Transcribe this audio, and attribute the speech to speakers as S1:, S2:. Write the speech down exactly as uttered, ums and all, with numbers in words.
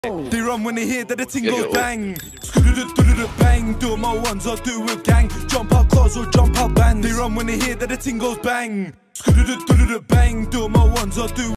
S1: They run when they hear that the ting goes bang. Bang, do my ones or do a gang. Jump out cars or jump out bands. They run when they hear that the ting goes bang. Bang, do my ones or do